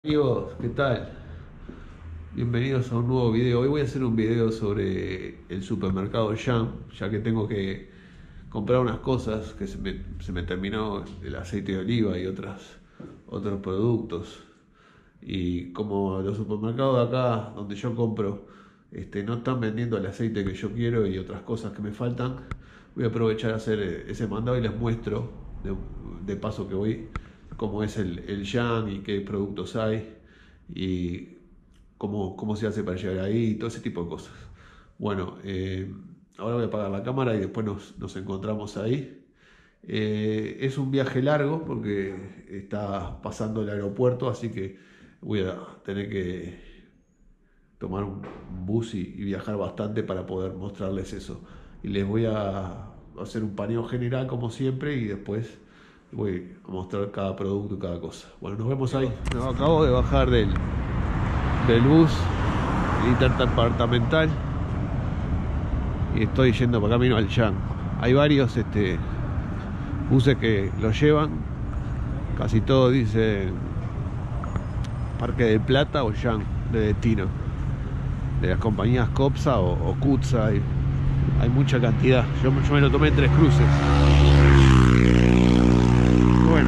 Amigos, ¿qué tal? Bienvenidos a un nuevo video. Hoy voy a hacer un video sobre el supermercado Jam, ya que tengo que comprar unas cosas que se me terminó el aceite de oliva y otros productos. Y como los supermercados de acá, donde yo compro, no están vendiendo el aceite que yo quiero y otras cosas que me faltan, voy a aprovechar a hacer ese mandado y les muestro de paso que voy cómo es el Jam y qué productos hay y cómo se hace para llegar ahí y todo ese tipo de cosas. Bueno, ahora voy a apagar la cámara y después nos encontramos ahí. Es un viaje largo porque está pasando el aeropuerto, así que voy a tener que tomar un bus y viajar bastante para poder mostrarles eso. Y les voy a hacer un paneo general como siempre y después voy a mostrar cada producto y cada cosa. Bueno, nos vemos ahí. No, acabo de bajar del bus interdepartamental y estoy yendo para camino al Jam. Hay varios buses que lo llevan, casi todos dicen Parque del Plata o Jam de destino, de las compañías Copsa o Cutsa. Hay mucha cantidad. Yo me lo tomé en 3 cruces. Bueno,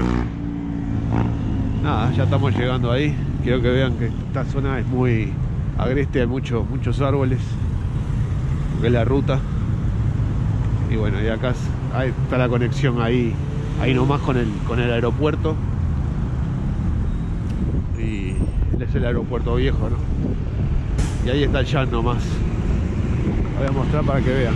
nada, ya estamos llegando ahí. Quiero que vean que esta zona es muy agreste, hay muchos árboles, porque es la ruta. Y bueno, y acá está la conexión ahí nomás con el aeropuerto. Y es el aeropuerto viejo, ¿no? Y ahí está el Jam nomás. Lo voy a mostrar para que vean.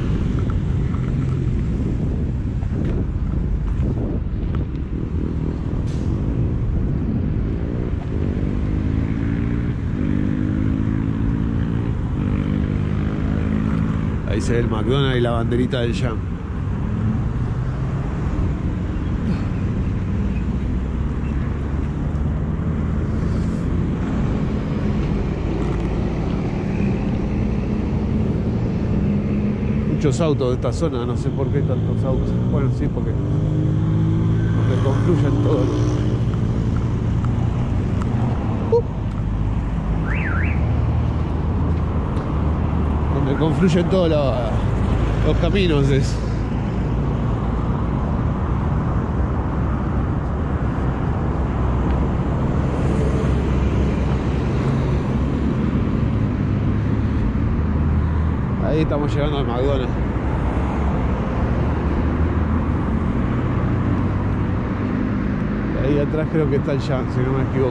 Ahí se ve el McDonald's y la banderita del Jam. Muchos autos de esta zona, no sé por qué tantos autos. Bueno, sí, porque donde confluyen todos donde confluyen todos los caminos es. Ahí estamos llegando al McDonald's. Y ahí atrás creo que está el Jam, si no me equivoco.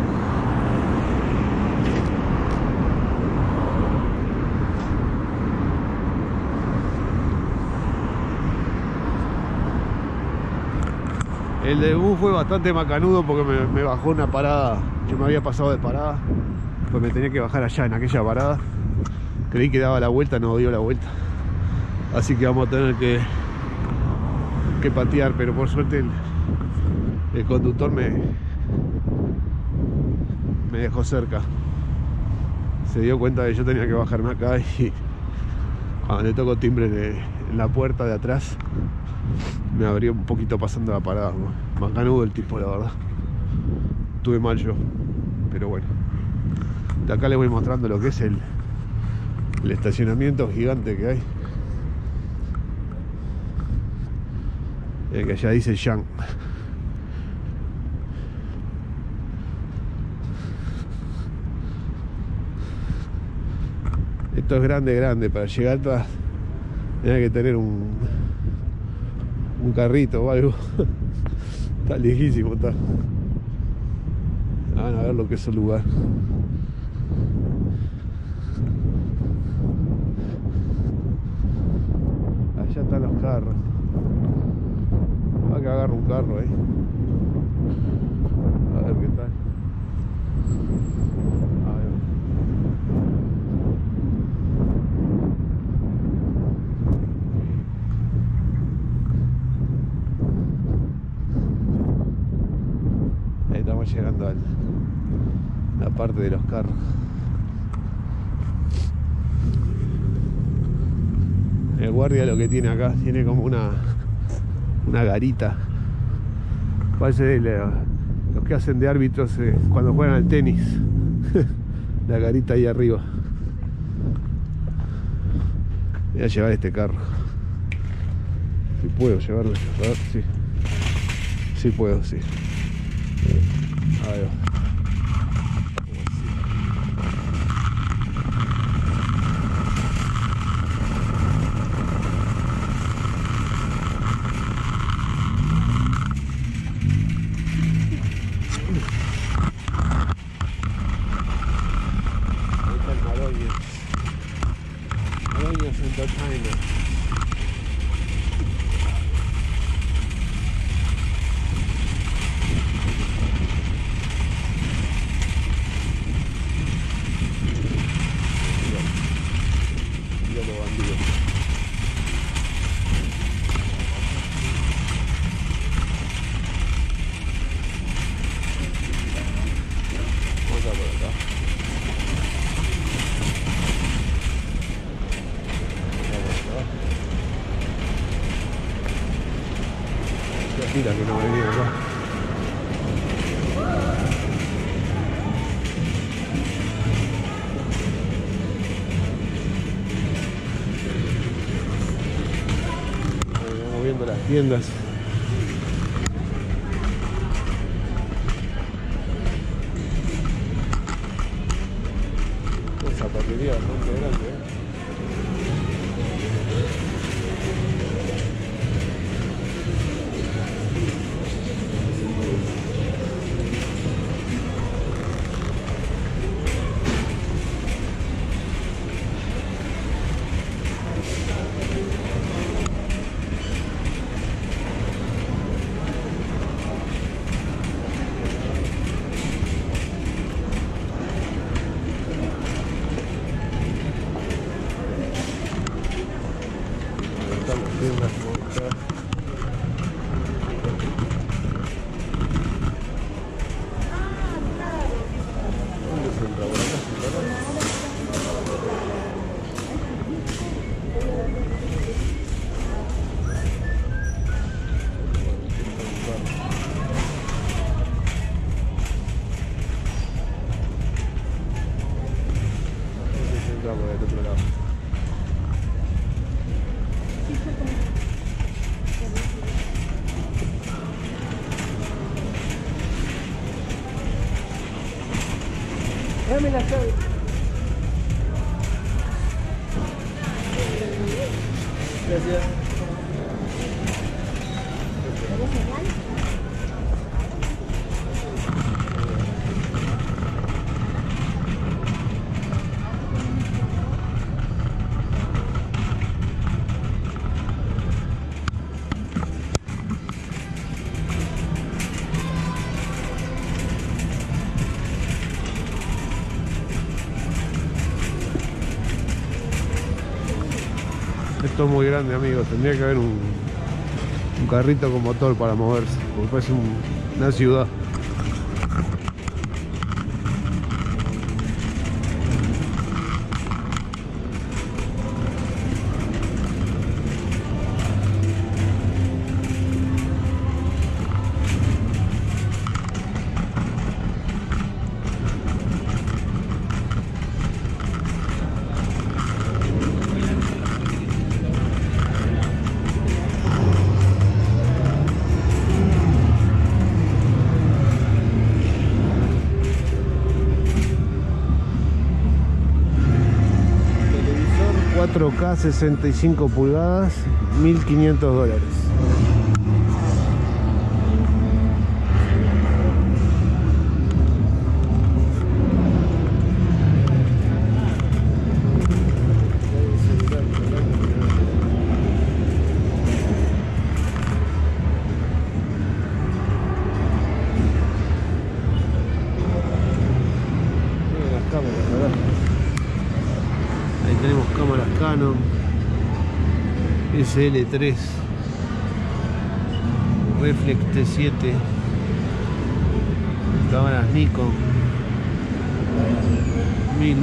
El de bus fue bastante macanudo porque me bajó una parada. Yo me había pasado de parada, pues me tenía que bajar allá en aquella parada. Creí que daba la vuelta, no dio la vuelta. Así que vamos a tener que patear, pero por suerte el conductor me dejó cerca. Se dio cuenta de que yo tenía que bajarme acá y cuando le tocó timbre en la puerta de atrás, me abrió un poquito pasando la parada. Macanudo el tipo, la verdad. Estuve mal yo, pero bueno. De acá les voy mostrando lo que es el estacionamiento gigante que hay. Que ya dice Jam. Esto es grande. Para llegar atrás tenía que tener un carrito o algo. Está lejísimo, está. Van a ver lo que es el lugar. Allá están los carros. Va que agarro un carro ahí. A ver qué tal. Ahí estamos llegando a la parte de los carros. El guardia lo que tiene acá, tiene como una garita. Parece los que hacen de árbitros cuando juegan al tenis. La carita ahí arriba. Voy a llevar este carro. Si puedo llevarlo, a ver, sí. Sí puedo, sí. Ahí va. Entertainment. Mira los bandidos. Vamos a por acá. Mira que no venía acá. Vamos viendo las tiendas. Una zapatería bastante grande, del otro lado. Dame la llave. Gracias. Esto es muy grande, amigos. Tendría que haber un carrito con motor para moverse, porque parece una ciudad. Televisor 4K 65 pulgadas, $1.500. Ahí tenemos cámaras Canon, SL3, Reflex T7, cámaras Nikon, $1.000.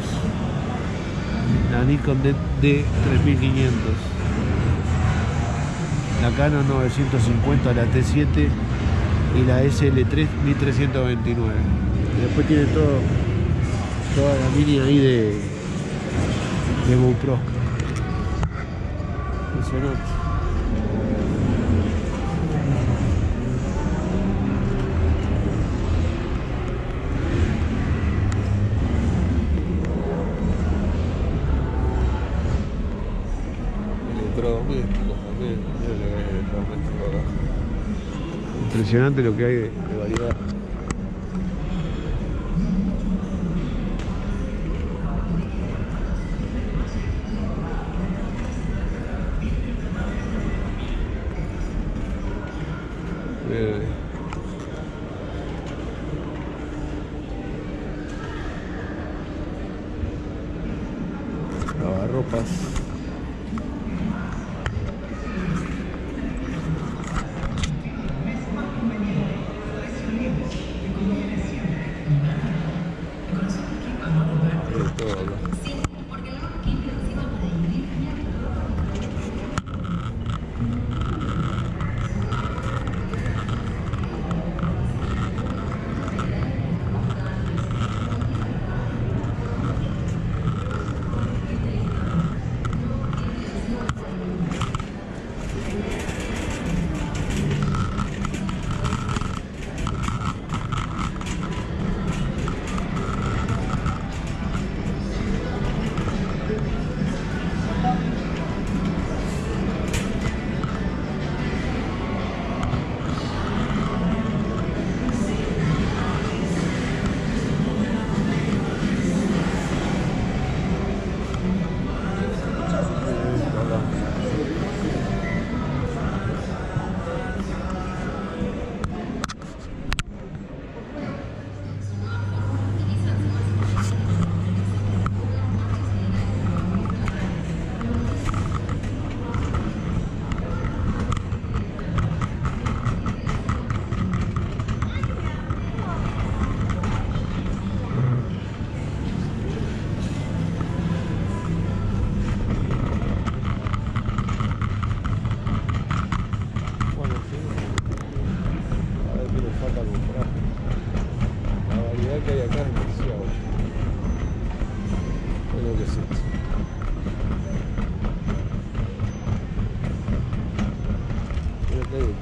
La Nikon D3500, la Canon 950, la T7, y la SL3 1329. Y después tiene toda la línea ahí de GoPro. Impresionante. Electrodomésticos también. Mira lo que hay de electrodomésticos acá. Impresionante lo que hay de variedad. Lavarropas. Que hay acá es demasiado. Bueno, que es esto. Mira que hay de té.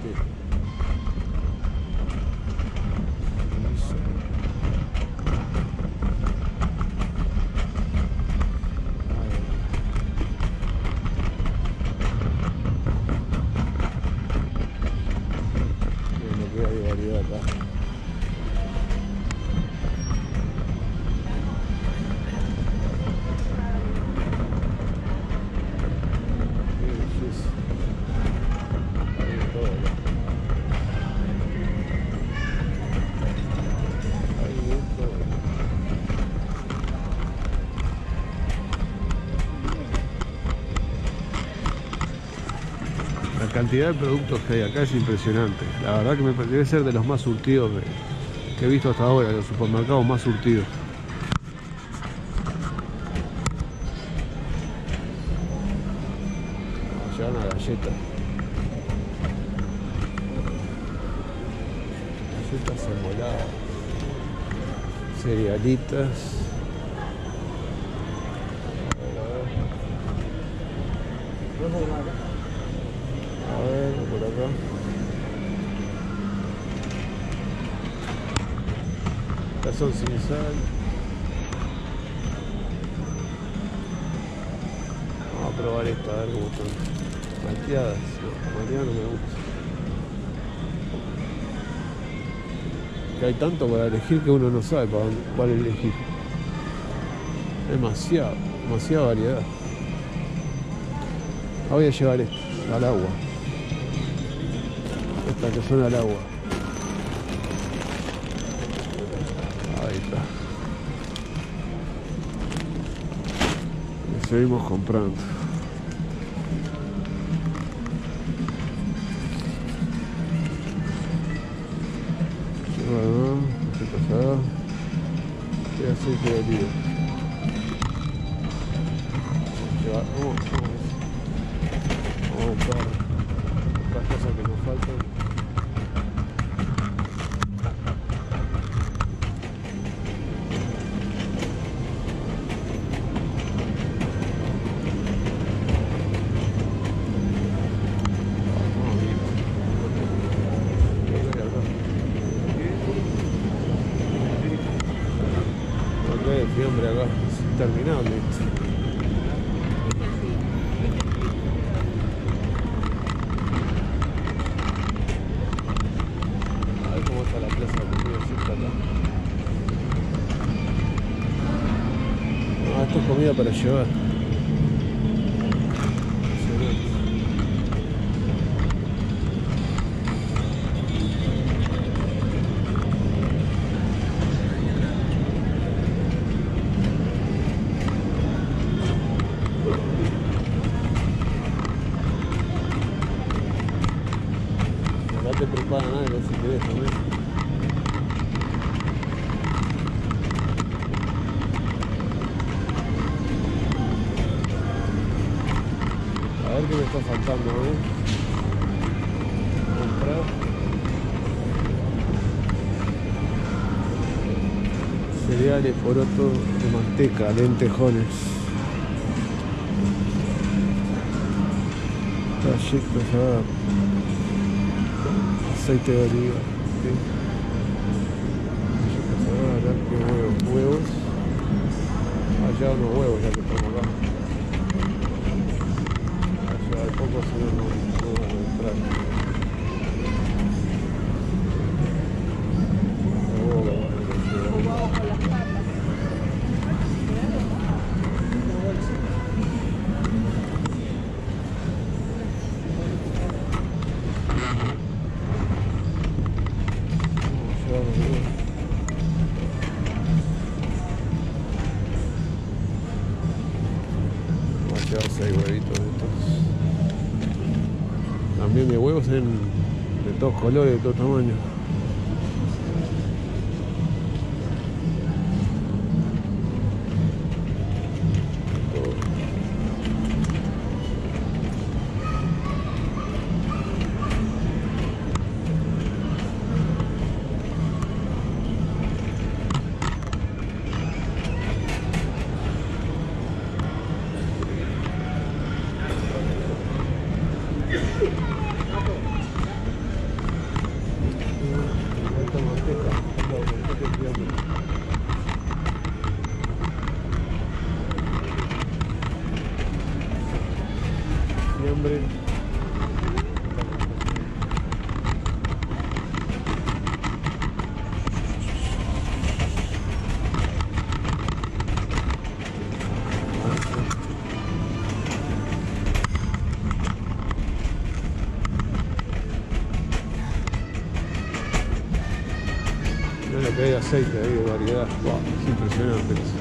Miren lo que hay de variedad acá. La cantidad de productos que hay acá es impresionante. La verdad que debe ser de los más surtidos que he visto hasta ahora, los supermercados más surtidos. Lleva una galleta. Galletas enmoladas. Cerealitas. A ver, por acá. Estas son sin sal. Vamos a probar esta, a ver cómo son. Malteadas. No, malteadas no me gusta. Que hay tanto para elegir que uno no sabe cuál elegir. Demasiada variedad. Voy a llevar esto al agua. Estas que son al agua. Ahí está. Y seguimos comprando. Bueno, ¿qué pasa? ¿Qué aceite de oliva? Vamos a buscar otras cosas que nos faltan. de fiambre acá, es interminable esto. A ver cómo está la plaza de comida, si está acá. Ah, esto es comida para llevar. Te preparan algo si querés también. A ver qué me está faltando, ¿eh? Comprar cereales, porotos de manteca, lentejones, galletas, aceite de oliva, huevos, allá unos huevos ya que estamos acá, allá de poco se no van a entrar. Vamos a llevar 6 huevitos de estos. También de huevos de todos colores, de todo tamaño. Fiambre. Mira lo que hay de aceite ahí, de variedad. Wow, es impresionante eso.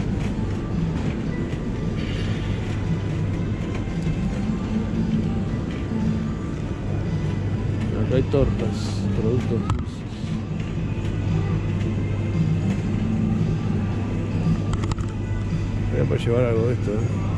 Acá hay tortas, productos dulces. Voy a poder llevar algo de esto,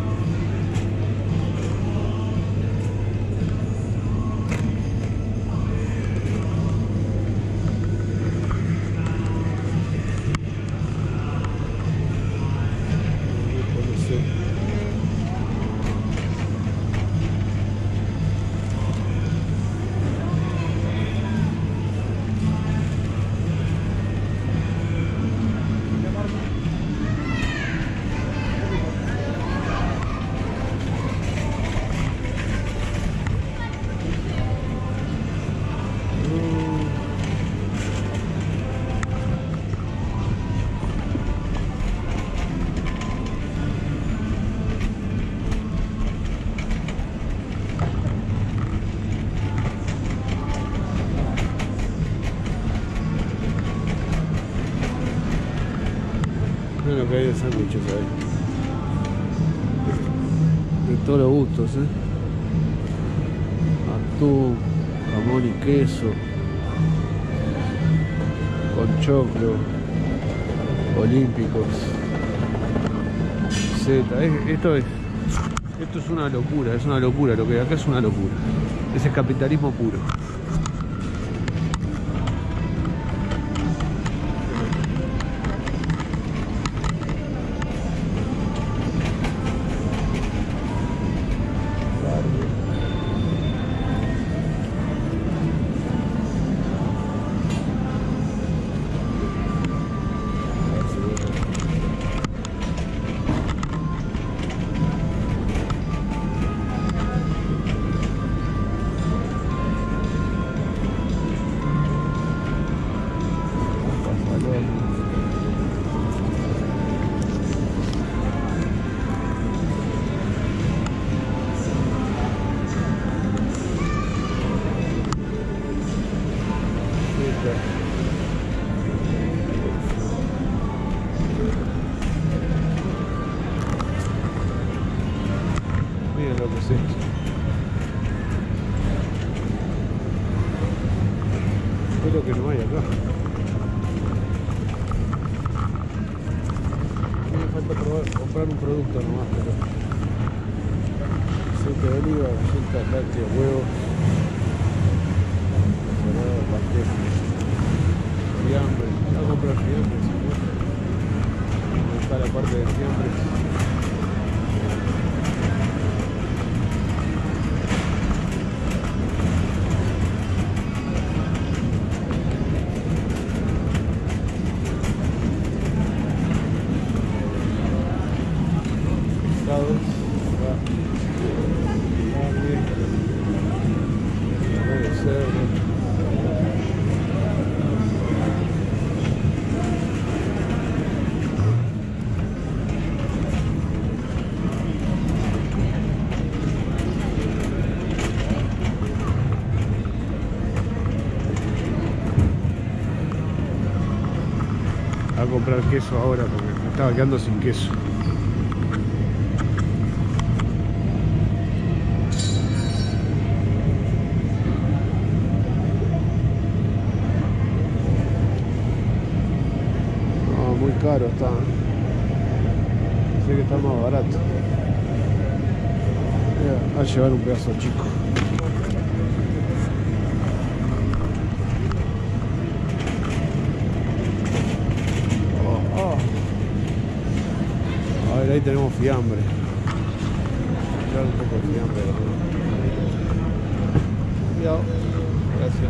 Mira lo que hay de sándwiches ahí. De todos los gustos, atún, jamón y queso, con choclo, olímpicos, zeta. Esto es una locura, lo que hay acá es una locura. Ese es capitalismo puro. Miren lo que es esto. Espero que no hay acá. Me falta comprar un producto nomás, pero aceite de oliva, galletas, lácteos, huevos, salado, pastel, fiambre. Voy a comprar fiambre, si no. ¿Dónde está la parte de fiambre? A comprar queso ahora porque me estaba quedando sin queso. No, muy caro está. Sé que está más barato. Voy a llevar un pedazo chico. Ahí tenemos fiambre. Voy a un poco de fiambre. Cuidado. Gracias.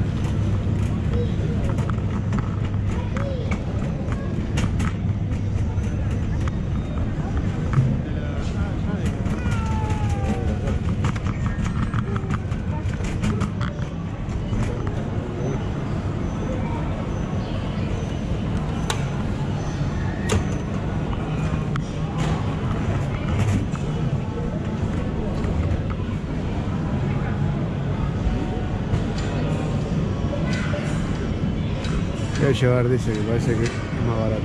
Voy a llevar de ese que parece que es más barato.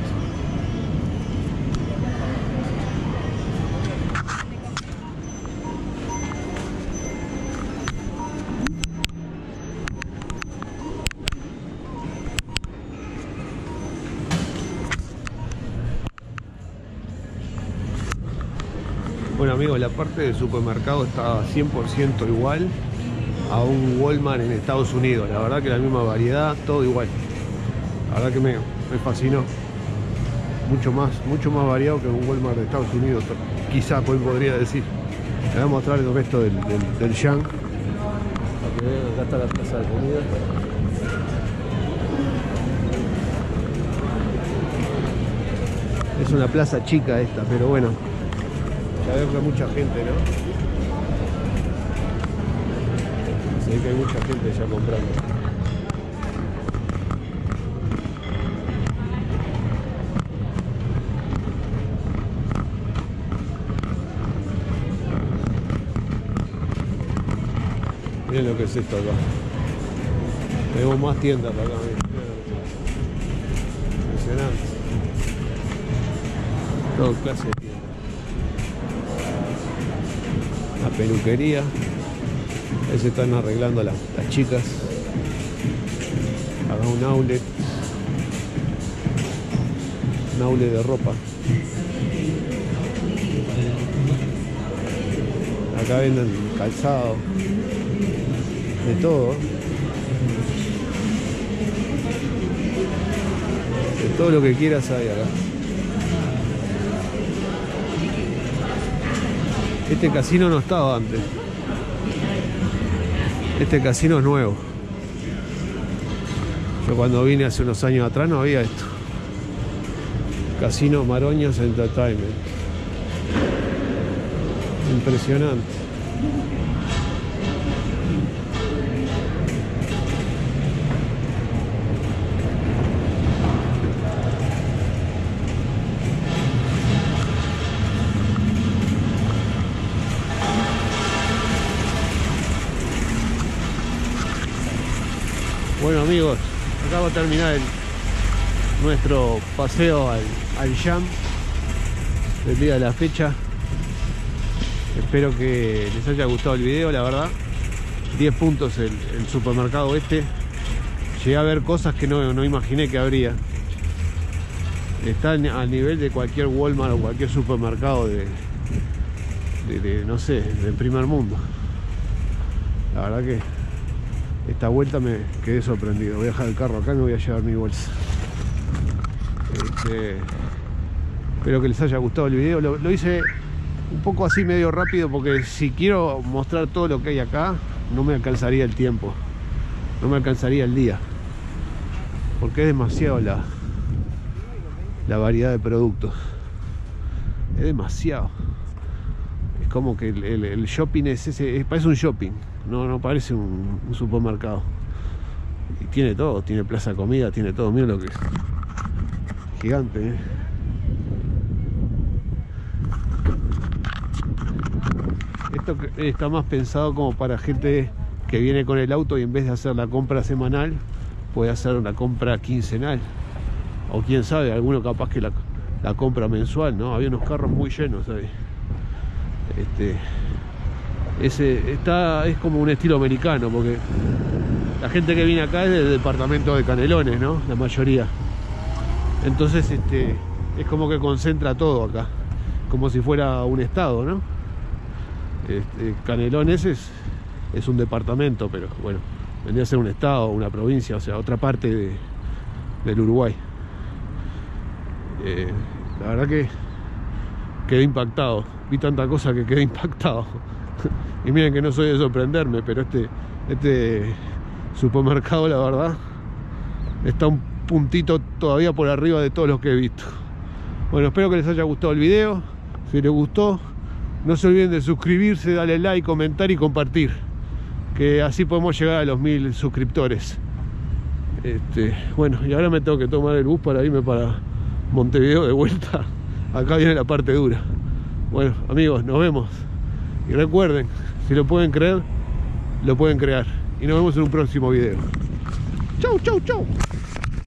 Bueno amigos, la parte del supermercado está 100% igual a un Walmart en Estados Unidos. La verdad que la misma variedad, todo igual. La verdad que me fascinó. Mucho más variado que un Walmart de Estados Unidos, quizá podría decir. Les voy a mostrar el resto del Yang. Para que vean, acá está la plaza de comida. Es una plaza chica esta, pero bueno, ya veo que hay mucha gente, ¿no? Se ve que hay mucha gente ya comprando. Miren lo que es esto acá. Tenemos más tiendas acá. Impresionante. Todo clase de tiendas. La peluquería. Ahí se están arreglando las chicas. Acá un outlet. Un outlet de ropa. Acá venden calzado. De todo. De todo lo que quieras hay acá. Este casino no estaba antes. Este casino es nuevo. Yo cuando vine hace unos años atrás no había esto. Casino Maroños Entertainment. Impresionante. Bueno amigos, acá va a terminar nuestro paseo al Yang del día de la fecha. Espero que les haya gustado el video, la verdad. 10 puntos el supermercado este. Llegué a ver cosas que no imaginé que habría. Está al nivel de cualquier Walmart o cualquier supermercado de no sé, del primer mundo. La verdad que esta vuelta me quedé sorprendido. Voy a dejar el carro acá y me voy a llevar mi bolsa. Espero que les haya gustado el video. Lo hice un poco así medio rápido porque si quiero mostrar todo lo que hay acá no me alcanzaría el tiempo, no me alcanzaría el día, porque es demasiado la variedad de productos. Es demasiado. Es como que el shopping es ese, parece un shopping, no parece un supermercado. Y tiene todo, tiene plaza de comida, tiene todo. Miren lo que es. Gigante, Esto está más pensado como para gente que viene con el auto y en vez de hacer la compra semanal puede hacer una compra quincenal, o quién sabe, alguno capaz que la compra mensual, ¿no? Había unos carros muy llenos ahí. Es como un estilo americano, porque la gente que viene acá es del departamento de Canelones, ¿no? La mayoría. Entonces es como que concentra todo acá, como si fuera un estado, ¿no? Canelones es un departamento, pero bueno, vendría a ser un estado, una provincia, o sea, otra parte del Uruguay. La verdad que quedé impactado, vi tanta cosa que quedé impactado. Y miren que no soy de sorprenderme, pero este supermercado, la verdad, está un puntito todavía por arriba de todos los que he visto. Bueno, espero que les haya gustado el video. Si les gustó, no se olviden de suscribirse, darle like, comentar y compartir, que así podemos llegar a los 1000 suscriptores. Bueno, y ahora me tengo que tomar el bus para irme para Montevideo de vuelta. Acá viene la parte dura. Bueno, amigos, nos vemos. Y recuerden, si lo pueden creer, lo pueden crear. Y nos vemos en un próximo video. Chau, chau, chau.